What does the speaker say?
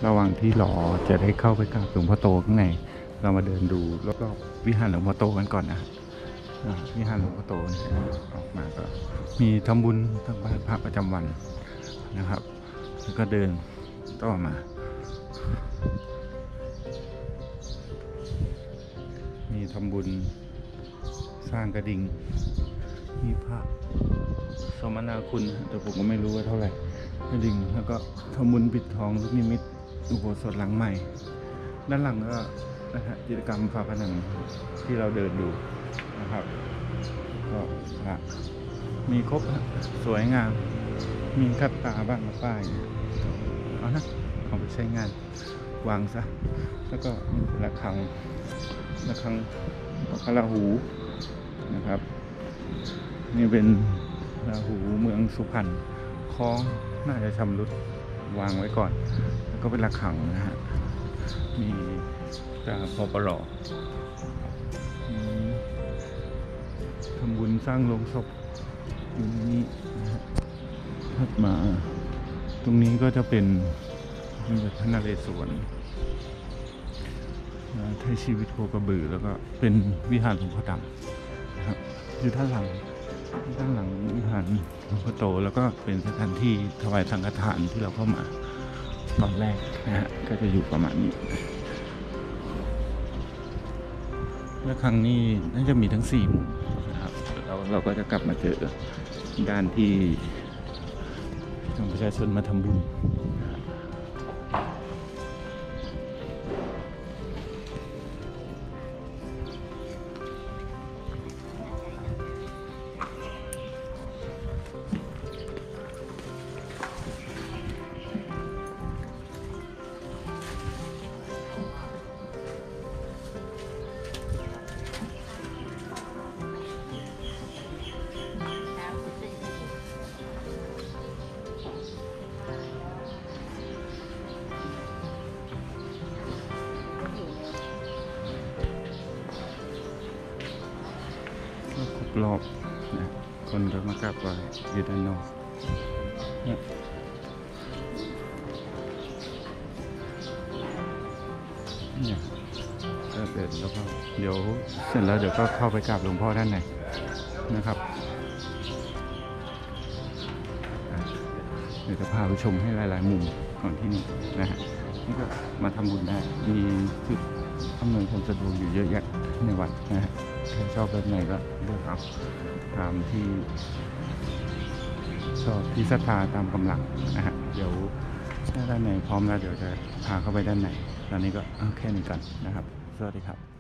ระหว่างที่รอจะได้เข้าไปกราบหลวงพ่อโตข้างในเรามาเดินดูรอบๆวิหารหลวงพ่อโตกันก่อนนะวิหารหลวงพ่อโตออกมาก็มีทำบุญตักบาตรพระประจำวันนะครับแล้วก็เดินต่อมามีทำบุญสร้างกระดิ่งมีพระสมนาคุณแต่ผมก็ไม่รู้ว่าเท่าไหร่กระดิ่งแล้วก็ทำบุญปิดทองลูกนิมิตอุโบสถหลังใหม่ด้านหลังก็นะฮะกิจกรรมฝาผนังที่เราเดินดูนะครับก็มีครบสวยงามมีคัดตาบ้างมาป้ายเอานะเอาไปใช้งานวางซะแล้วก็ระฆังพระราหูนะครับนี่เป็นราหูเมืองสุพรรณคล้องน่าจะชำรุดวางไว้ก่อนแล้วก็เป็นระฆังนะฮะมีตาปปลทำบุญสร้างโลงศพอยู่นี้นะฮะถัดมาตรงนี้ก็จะเป็นพระนเรศวรไทยชีวิตโคกระบือแล้วก็เป็นวิหารหลวงพ่อดำนะครับอยู่ด้านหลังวิหารหลวงพ่อโตแล้วก็เป็นสถานที่ถวายสังฆทานที่เราเข้ามาตอนแรกนะฮะก็จะอยู่ประมาณนี้และครั้งนี้น่าจะมีทั้ง4 หมู่นะครับเราก็จะกลับมาเจอด้านที่ประชาชนมาทำบุญรอบนะคนก็มากราบไหว้อยู่ด้านนอกเนี่ยก็เดินแล้วก็เดี๋ยวเสร็จแล้วเดี๋ยวก็เข้าไปกราบหลวงพ่อด้านในนะครับเดี๋ยวจะพาไปชมให้หลายๆมุมของที่นี่นะฮะนี่ก็มาทำบุญได้มีจุดอำนวยความสะดวกอยู่เยอะแยะในวัดนะฮะใครชอบแบบไหนก็เลือกเอาตามที่ชอบที่ศรัทธาตามกำลังนะฮะเดี๋ยวถ้าด้านในพร้อมแล้วเดี๋ยวจะพาเข้าไปด้านในตอนนี้ก็แค่นี้ก่อนนะครับสวัสดีครับ